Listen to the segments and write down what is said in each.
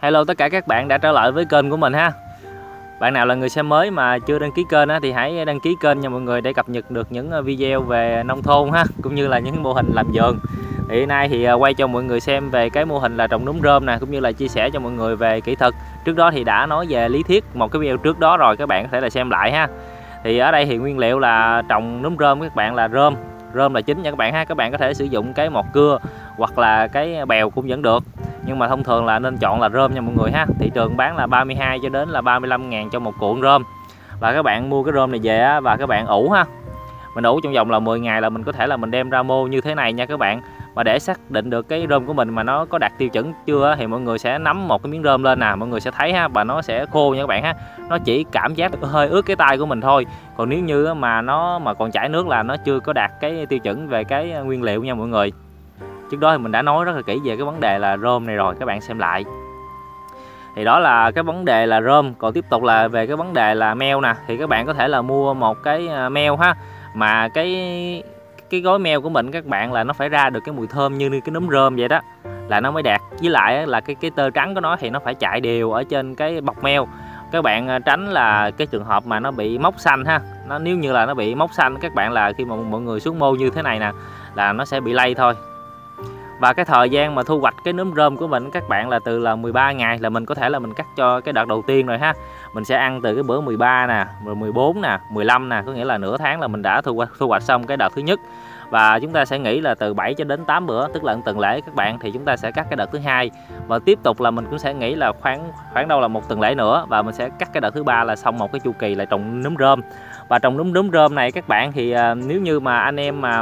Hello tất cả các bạn đã trở lại với kênh của mình ha. Bạn nào là người xem mới mà chưa đăng ký kênh thì hãy đăng ký kênh nha mọi người, để cập nhật được những video về nông thôn ha, cũng như là những mô hình làm vườn. Hiện nay thì quay cho mọi người xem về cái mô hình là trồng núm rơm nè, cũng như là chia sẻ cho mọi người về kỹ thuật. Trước đó thì đã nói về lý thuyết một cái video trước đó rồi, các bạn có thể là xem lại ha. Thì ở đây thì nguyên liệu là trồng núm rơm các bạn là rơm là chính nha các bạn ha. Các bạn có thể sử dụng cái mọt cưa hoặc là cái bèo cũng vẫn được, nhưng mà thông thường là nên chọn là rơm nha mọi người ha. Thị trường bán là 32 cho đến là 35.000 cho một cuộn rơm. Và các bạn mua cái rơm này về và các bạn ủ ha. Mình ủ trong vòng là 10 ngày là mình có thể là mình đem ra mô như thế này nha các bạn. Và để xác định được cái rơm của mình mà nó có đạt tiêu chuẩn chưa thì mọi người sẽ nắm một cái miếng rơm lên nè, mọi người sẽ thấy ha, và nó sẽ khô nha các bạn ha. Nó chỉ cảm giác hơi ướt cái tay của mình thôi. Còn nếu như mà nó còn chảy nước là nó chưa có đạt cái tiêu chuẩn về cái nguyên liệu nha mọi người. Trước đó thì mình đã nói rất là kỹ về cái vấn đề là rơm này rồi, các bạn xem lại. Thì đó là cái vấn đề là rơm. Còn tiếp tục là về cái vấn đề là meo nè, thì các bạn có thể là mua một cái meo ha, mà cái gói meo của mình các bạn là nó phải ra được cái mùi thơm như cái núm rơm vậy đó là nó mới đạt. Với lại là cái tơ trắng của nó thì nó phải chạy đều ở trên cái bọc meo. Các bạn tránh là cái trường hợp mà nó bị mốc xanh ha. Nếu như là nó bị mốc xanh các bạn, là khi mà mọi người xuống mô như thế này nè là nó sẽ bị lây thôi. Và cái thời gian mà thu hoạch cái núm rơm của mình các bạn là từ là 13 ngày là mình có thể là mình cắt cho cái đợt đầu tiên rồi ha. Mình sẽ ăn từ cái bữa 13 nè, rồi 14 nè, 15 nè, có nghĩa là nửa tháng là mình đã thu hoạch xong cái đợt thứ nhất. Và chúng ta sẽ nghĩ là từ 7 cho đến 8 bữa, tức là tuần lễ các bạn, thì chúng ta sẽ cắt cái đợt thứ hai. Và tiếp tục là mình cũng sẽ nghĩ là khoảng đâu là một tuần lễ nữa, và mình sẽ cắt cái đợt thứ ba là xong một cái chu kỳ là trồng núm rơm. Và trồng núm rơm này các bạn thì nếu như mà anh em mà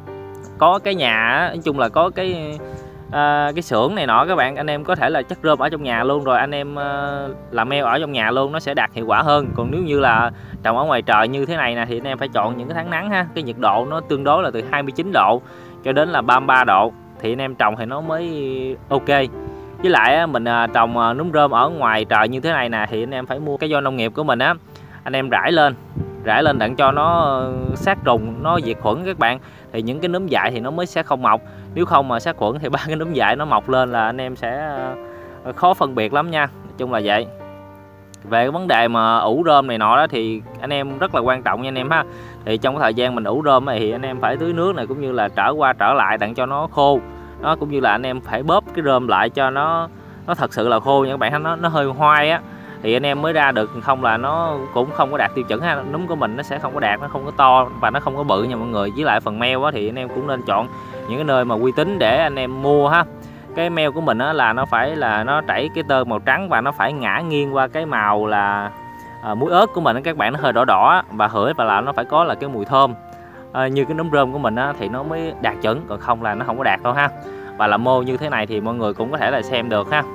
có cái nhà, nói chung là có cái xưởng này nọ các bạn, anh em có thể là chất rơm ở trong nhà luôn, rồi anh em làm meo ở trong nhà luôn, nó sẽ đạt hiệu quả hơn. Còn nếu như là trồng ở ngoài trời như thế này nè thì anh em phải chọn những cái tháng nắng ha, cái nhiệt độ nó tương đối là từ 29 độ cho đến là 33 độ thì anh em trồng thì nó mới ok. Với lại mình trồng núm rơm ở ngoài trời như thế này nè thì anh em phải mua cái do nông nghiệp của mình á, anh em rải lên đặng cho nó sát trùng, nó diệt khuẩn các bạn, thì những cái núm dại thì nó mới sẽ không mọc. Nếu không mà sát khuẩn thì ba cái núm dại nó mọc lên là anh em sẽ khó phân biệt lắm nha. Nói chung là vậy. Về cái vấn đề mà ủ rơm này nọ đó thì anh em rất là quan trọng nha anh em ha. Thì trong cái thời gian mình ủ rơm này thì anh em phải tưới nước này, cũng như là trở qua trở lại đặng cho nó khô. Nó cũng như là anh em phải bóp cái rơm lại cho nó thật sự là khô nha các bạn ha, nó hơi hoai á thì anh em mới ra được, không là nó cũng không có đạt tiêu chuẩn ha. Núm của mình nó sẽ không có đạt, nó không có to và nó không có bự nha mọi người. Với lại phần meo thì anh em cũng nên chọn những cái nơi mà uy tín để anh em mua ha. Cái meo của mình là nó phải là nó chảy cái tơ màu trắng và nó phải ngả nghiêng qua cái màu là muối ớt của mình các bạn, nó hơi đỏ đỏ và hửi, và là nó phải có là cái mùi thơm như cái núm rơm của mình thì nó mới đạt chuẩn, còn không là nó không có đạt đâu ha. Và làm mô như thế này thì mọi người cũng có thể là xem được ha.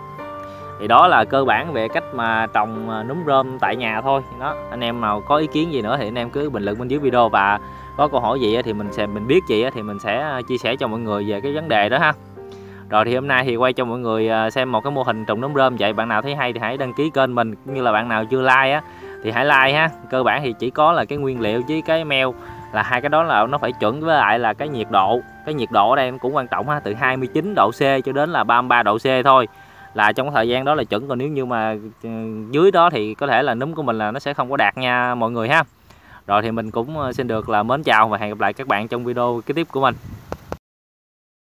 Thì đó là cơ bản về cách mà trồng núm rơm tại nhà thôi. Đó, anh em nào có ý kiến gì nữa thì anh em cứ bình luận bên dưới video, và có câu hỏi gì thì mình biết gì thì mình sẽ chia sẻ cho mọi người về cái vấn đề đó ha. Rồi thì hôm nay thì quay cho mọi người xem một cái mô hình trồng núm rơm vậy. Bạn nào thấy hay thì hãy đăng ký kênh mình, cũng như là bạn nào chưa like thì hãy like ha. Cơ bản thì chỉ có là cái nguyên liệu với cái meo, là hai cái đó là nó phải chuẩn, với lại là cái nhiệt độ. Cái nhiệt độ ở đây cũng quan trọng ha, từ 29 độ C cho đến là 33 độ C thôi, là trong cái thời gian đó là chuẩn. Còn nếu như mà dưới đó thì có thể là núm của mình là nó sẽ không có đạt nha mọi người ha. Rồi thì mình cũng xin được là mến chào và hẹn gặp lại các bạn trong video kế tiếp của mình.